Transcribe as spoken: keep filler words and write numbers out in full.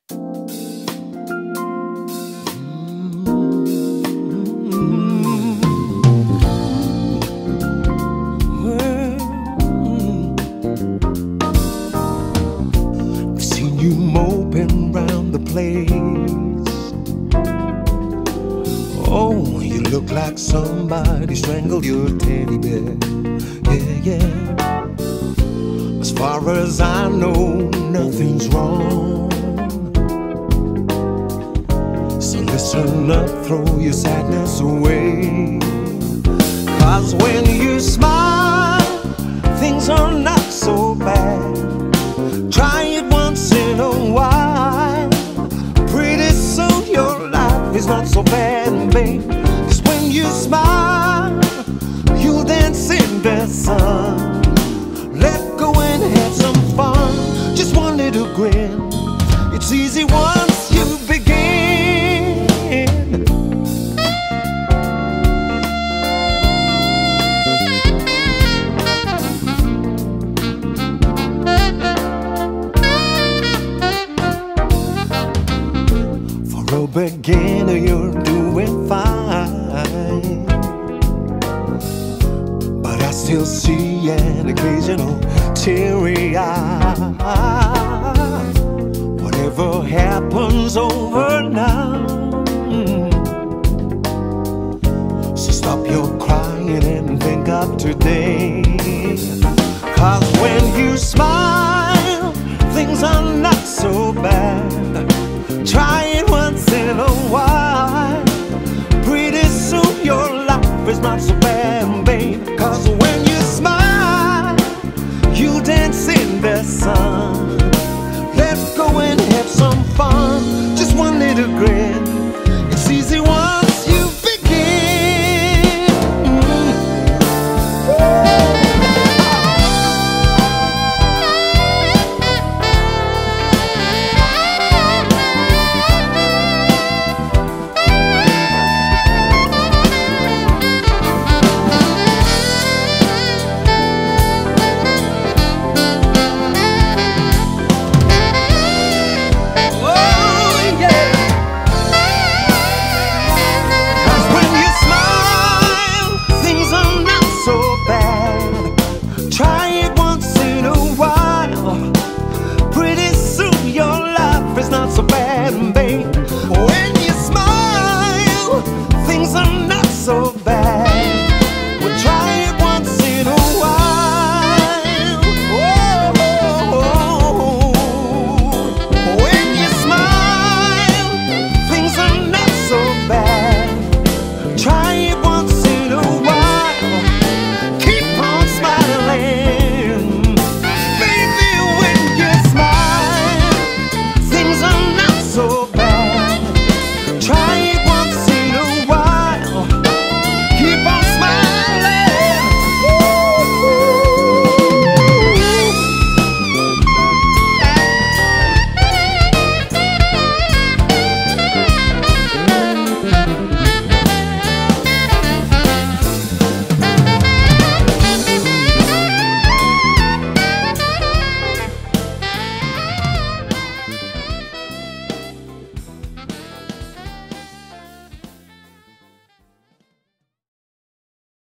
I've seen you moping round the place. Oh, you look like somebody strangled your teddy bear. Yeah, yeah. As far as I know, nothing's wrong. So listen up, throw your sadness away. 'Cause when you smile, things are not so bad. Try it once in a while. Pretty soon your life is not so bad, babe. 'Cause when you smile, you dance in the sun. Let go and have some fun. Just one little grin. It's easy once you begin. For a beginner, you're doing fine, but I still see an occasional teary eye. Whatever happens over now, so stop your crying and think of today. 'Cause when you smile, things are not so bad. Try it once in a while. Pretty soon your life is not so bad, babe. 'Cause when you smile, you dance in the sun. Let's go and have some fun. Just one little grin.